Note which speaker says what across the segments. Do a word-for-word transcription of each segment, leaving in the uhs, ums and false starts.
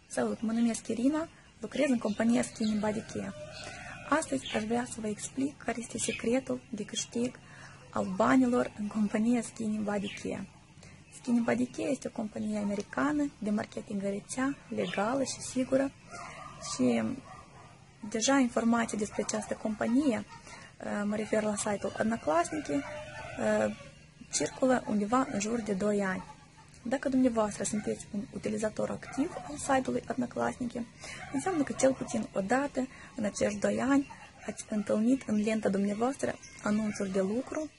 Speaker 1: Salut, mă numesc Irina, lucrez în compania Skinny Body Care. Astăzi aș vrea să vă explic care este secretul de câștig al banilor în compania Skinny Body Care. Skinny Body Care este o companie americană de marketing rețea, legală și sigură și deja informații despre această companie, mă refer la site-ul Одноклассники, circulă undeva în jur de doi ani. Dacă dumneavoastră sunteți un utilizator activ al site-ului Одноклассники, înseamnă că cel puțin o dată în acești doi ani ați întâlnit în lenta dumneavoastră anunțuri de lucru,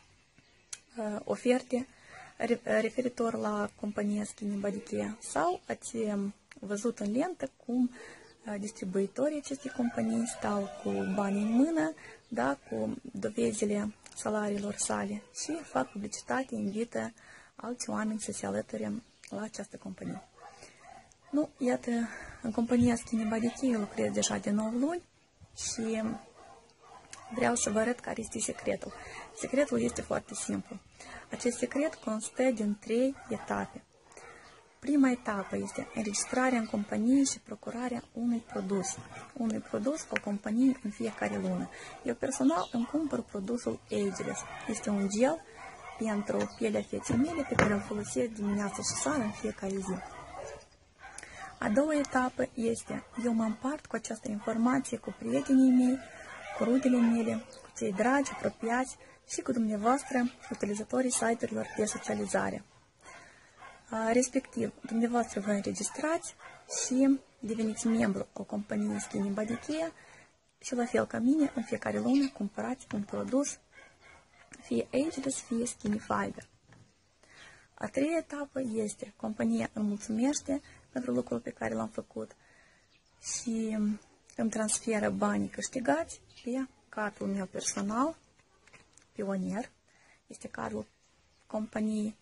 Speaker 1: oferte referitor la compania Skinny Body Care sau ați văzut în lentă cum distribuitorii acestei companii stau cu bani în mână, da, cu dovezile salariilor sale și fac publicitate, invită alți oameni să se alăture la această companie. Nu, iată, în compania Skinny Body Care lucrez deja de nouă luni și vreau să vă arăt care este secretul. Secretul este foarte simplu. Acest secret constă din trei etape. Prima etapă este înregistrarea în companie și procurarea unui produs. Unui produs al companiei în fiecare lună. Eu personal îmi cumpăr produsul Ageless. Este un gel pentru pielea feței mele pe care îl folosesc dimineața și seara în fiecare zi. A doua etapă este, eu mă împart cu această informație cu prietenii mei, cu rudele mele, cu cei dragi, apropiați și cu dumneavoastră, utilizatorii site-urilor de socializare. Respectiv, dumneavoastră vă înregistrați și deveniți membru al companiei Skinny Body Care și la fel ca mine, în fiecare lună cumpărați un produs, fie Ageless, fie Skinny Fiber. A treia etapă este, compania îmi mulțumește pentru lucrul pe care l-am făcut și îmi transferă banii câștigați pe cardul meu personal, Pionier, este cardul companiei.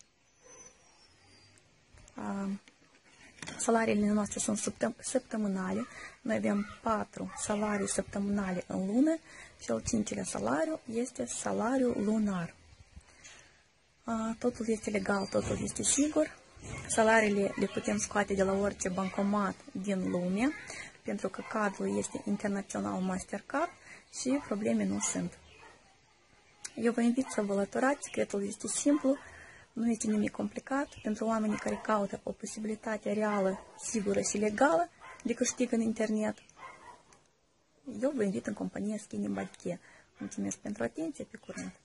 Speaker 1: Salariile noastre sunt săptămânale. Noi avem patru salarii săptămânale în lună și al cincilea salariu este salariul lunar. Totul este legal, totul este sigur. Salariile le putem scoate de la orice bancomat din lume, pentru că cardul este internațional Mastercard și probleme nu sunt. Eu vă invit să vă alăturați, secretul este simplu. Nu este nimic complicat pentru oamenii care caută o posibilitate reală, sigură și legală de câștig în internet. Eu vă invit în compania Skinny Body Care. Mulțumesc pentru atenție, pe curând!